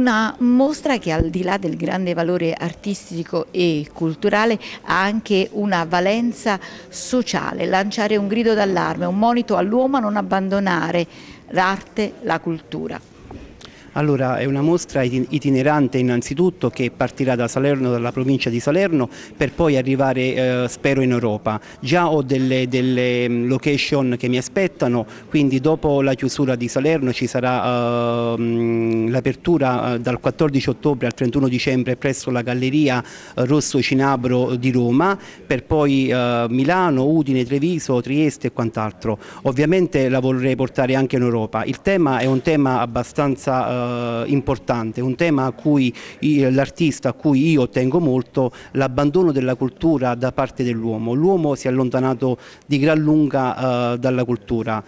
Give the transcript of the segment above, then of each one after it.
Una mostra che al di là del grande valore artistico e culturale ha anche una valenza sociale, lanciare un grido d'allarme, un monito all'uomo a non abbandonare l'arte, la cultura. Allora, è una mostra itinerante innanzitutto, che partirà da Salerno, dalla provincia di Salerno, per poi arrivare, spero, in Europa. Già ho delle location che mi aspettano, quindi dopo la chiusura di Salerno ci sarà l'apertura dal 14 ottobre al 31 dicembre presso la Galleria Rosso Cinabro di Roma, per poi Milano, Udine, Treviso, Trieste e quant'altro. Ovviamente la vorrei portare anche in Europa. Il tema è un tema abbastanza importante, un tema a cui l'artista, a cui io tengo molto, l'abbandono della cultura da parte dell'uomo. L'uomo si è allontanato di gran lunga dalla cultura.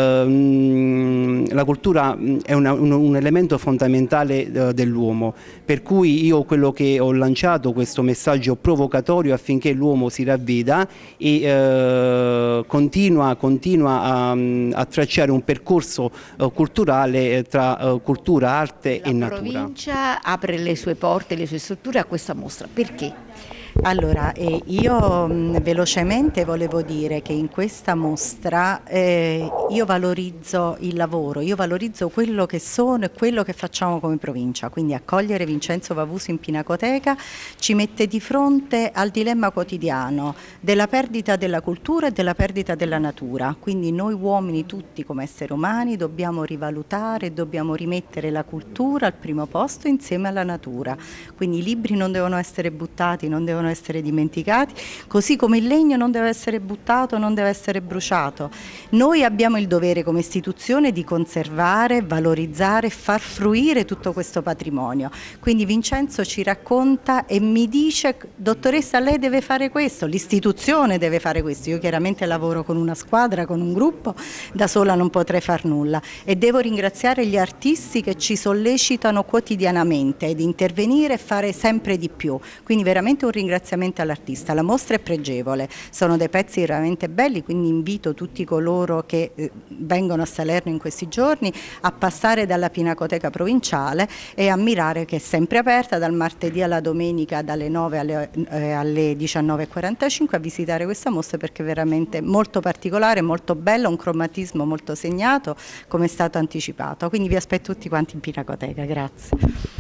La cultura è un elemento fondamentale dell'uomo, per cui io quello che ho lanciato, questo messaggio provocatorio affinché l'uomo si ravveda e continua a tracciare un percorso culturale tra cultura, arte e natura. La provincia apre le sue porte, le sue strutture a questa mostra, perché? Allora, io velocemente volevo dire che in questa mostra io valorizzo il lavoro, io valorizzo quello che sono e quello che facciamo come provincia, quindi accogliere Vincenzo Vavuso in Pinacoteca ci mette di fronte al dilemma quotidiano della perdita della cultura e della perdita della natura, quindi noi uomini tutti come esseri umani dobbiamo rivalutare, dobbiamo rimettere la cultura al primo posto insieme alla natura, quindi i libri non devono essere buttati, non devono essere dimenticati, così come il legno non deve essere buttato, non deve essere bruciato. Noi abbiamo il dovere come istituzione di conservare, valorizzare, far fruire tutto questo patrimonio. Quindi Vincenzo ci racconta e mi dice: dottoressa, lei deve fare questo, l'istituzione deve fare questo. Io chiaramente lavoro con una squadra, con un gruppo, da sola non potrei far nulla e devo ringraziare gli artisti che ci sollecitano quotidianamente ad intervenire e fare sempre di più. Quindi veramente un ringraziamento all'artista. La mostra è pregevole, sono dei pezzi veramente belli, quindi invito tutti coloro che vengono a Salerno in questi giorni a passare dalla Pinacoteca Provinciale e a ammirare che è sempre aperta dal martedì alla domenica dalle 9 alle 19:45, a visitare questa mostra perché è veramente molto particolare, molto bella, un cromatismo molto segnato come è stato anticipato, quindi vi aspetto tutti quanti in Pinacoteca, grazie.